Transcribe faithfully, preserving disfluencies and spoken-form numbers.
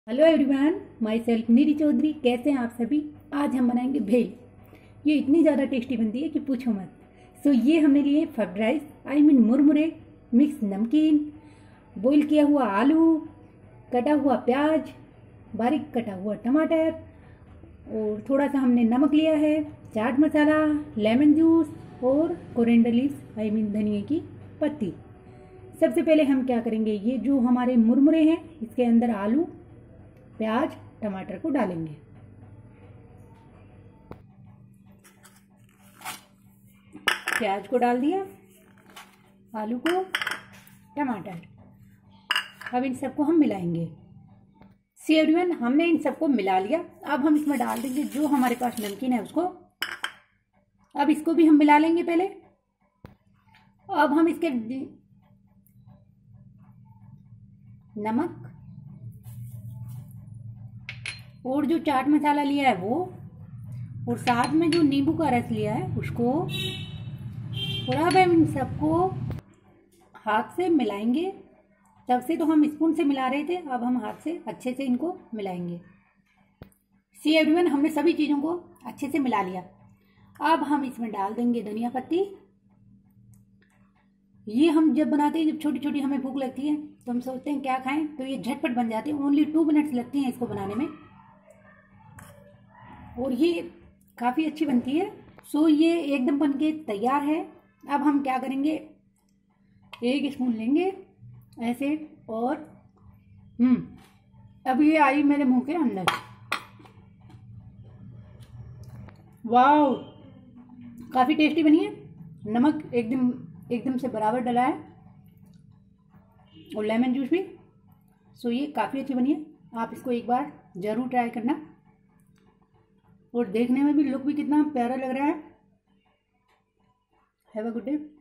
Hello everyone, myself Neeri Chaudhary. कैसे हैं आप सभी। आज हम बनाएंगे भेल। ये इतनी ज़्यादा टेस्टी बनती है कि पूछो मत। सो ये हमने लिए फ्राइड राइस, आई मीन मुरमुरे, मिक्स नमकीन, बॉईल किया हुआ आलू, कटा हुआ प्याज, बारीक कटा हुआ टमाटर, और थोड़ा सा हमने नमक लिया है, चाट मसाला, लेमन जूस और कोरिएंडर लीव्स, आई मीन धनिया की पत्ती। सबसे पहले हम क्या करेंगे, ये जो हमारे मुरमुरे हैं इसके अंदर आलू, प्याज, टमाटर को डालेंगे। प्याज को डाल दिया, आलू को, टमाटर। अब इन सबको हम मिलाएंगे। सी एवरीवन, हमने इन सबको मिला लिया। अब हम इसमें डाल देंगे जो हमारे पास नमकीन है उसको। अब इसको भी हम मिला लेंगे पहले। अब हम इसके नमक और जो चाट मसाला लिया है वो, और साथ में जो नींबू का रस लिया है उसको, और अब हम इन सबको हाथ से मिलाएंगे। तब से तो हम स्पून से मिला रहे थे, अब हम हाथ से अच्छे से इनको मिलाएंगे। सी एवरीवन, हमने सभी चीज़ों को अच्छे से मिला लिया। अब हम इसमें डाल देंगे धनिया पत्ती। ये हम जब बनाते हैं, जब छोटी छोटी हमें भूख लगती है तो हम सोचते हैं क्या खाएं, तो ये झटपट बन जाते हैं। ओनली टू मिनट्स लगती हैं इसको बनाने में, और ये काफ़ी अच्छी बनती है। सो ये एकदम बन के तैयार है। अब हम क्या करेंगे, एक स्पून लेंगे ऐसे, और हम्म अब ये आई मेरे मुंह के अंदर। वाह, काफ़ी टेस्टी बनी है। नमक एकदम एकदम से बराबर डला है, और लेमन जूस भी। सो ये काफ़ी अच्छी बनी है। आप इसको एक बार ज़रूर ट्राई करना। और देखने में भी लुक भी कितना प्यारा लग रहा है। Have a good day.